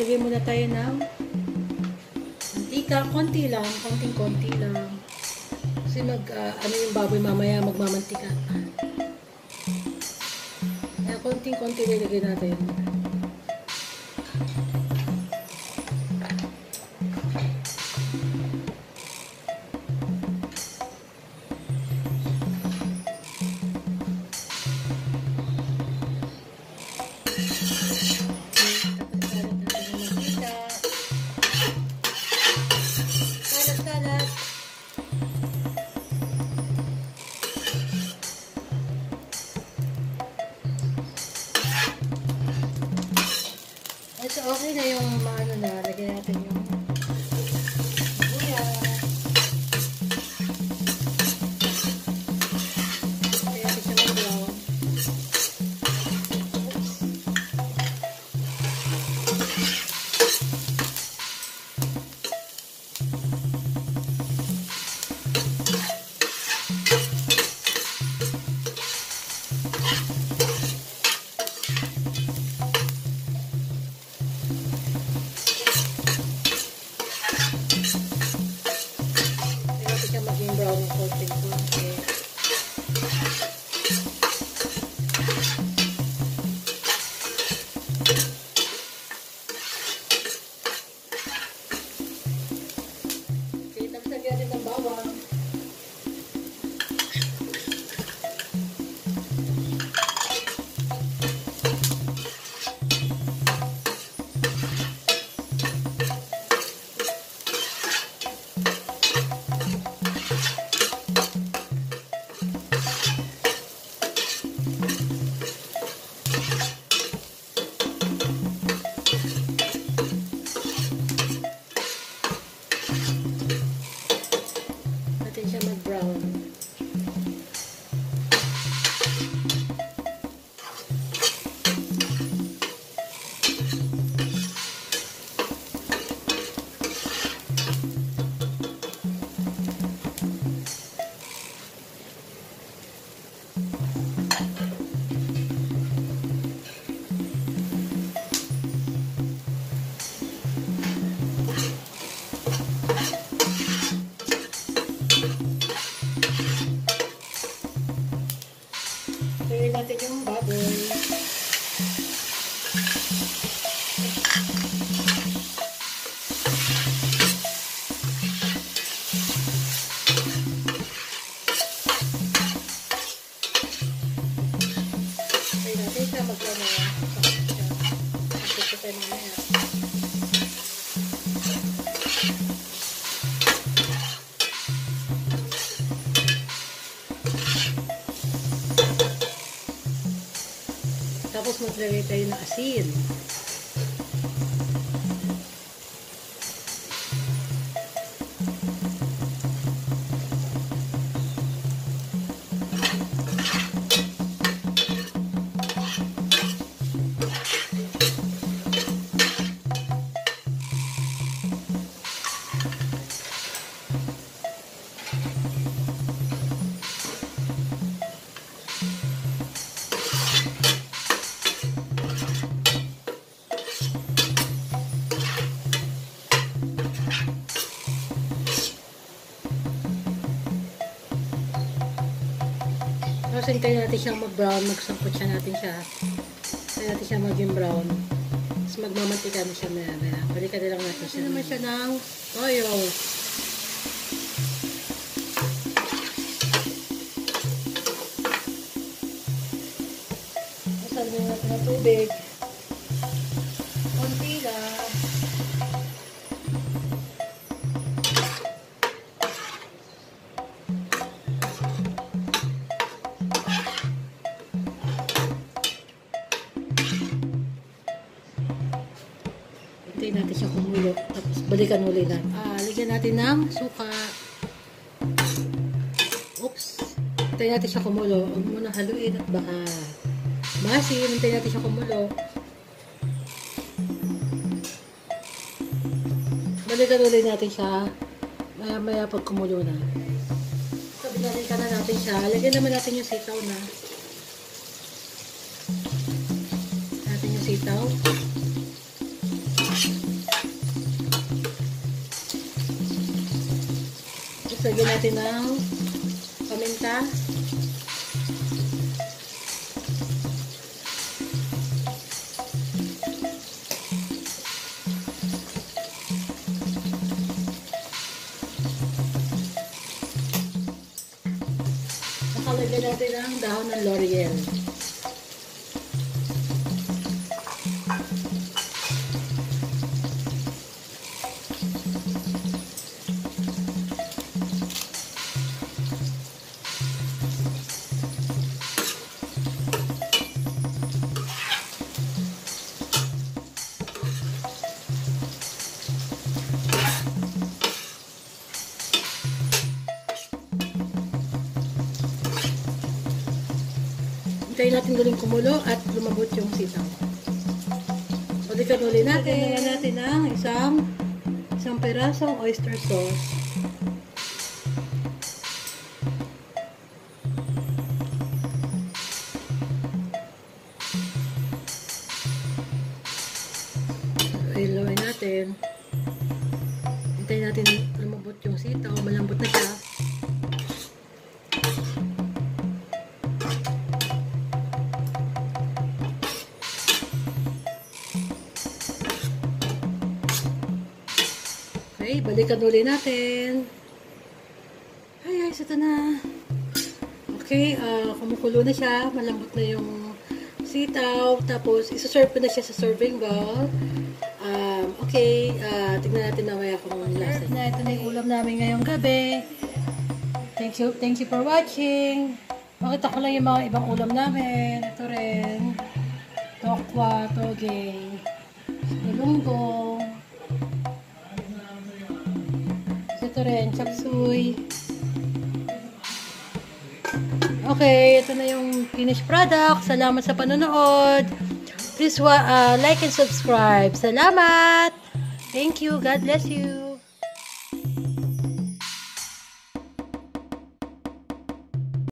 Lagay muna tayo ng mantika. Konti lang. Konting-konti lang. Kasi ano yung baboy mamaya magmamantika. Kaya konting-konti nilagay natin. So, okay na yung ano na, lagyan natin yung buya. Lagyan natin siya ng brown. Maging brown yung coating ko. Okay. Okay, tapos lagyan natin ng bawang. Natin siya mag-brown. Lagyan natin yung baboy. Lagyan natin siya maglamaya. Magpipitay mamaya. Tapos maglagay tayo ng asin. Tapos hintayin natin siyang mag-brown, magsangkot siya natin siya. Hintayin natin siya maging brown. Tapos magmamantika na siya maya. Balikan na lang natin siya. Naman siya ng toyo. Masalin natin ng tubig. Konti lang. Hintayin natin siya kumulo. Tapos balikan ulit na. Lagyan natin ng suka. Oops. Hintayin natin siya kumulo. Huwag muna haluin at baka masin. Hintayin natin siya kumulo. Balikan ulit natin siya. Maya pag kumulo na. So, binalikan na natin siya. Lagyan naman natin yung sitaw na. Natin yung sitaw. Tapos lagyan natin ng paminta. Lagyan natin ang dahon ng laurel. Hintayin natin guling kumulo at lumambot yung sitaw. Balikan ulit natin. Lagyan natin ang isang perasong oyster sauce. Iluin natin. Hintayin natin lumambot yung sitaw. Malambot na siya. Okay, balikan ulit natin. Ay, ito na. Okay, kumukulo na siya. Malambot na yung sitaw. Tapos, isa-serve ko na siya sa serving bowl. Okay, tignan natin mamaya kung lasa. Ito na yung ulam namin ngayong gabi. Thank you for watching. Makita ko lang yung mga ibang ulam namin. Ito rin. Tokwa, toge, ilunggong. Ito rin, chapsuy. Okay, ito na yung finished product. Salamat sa panonood. Please like and subscribe. Salamat! Thank you. God bless you.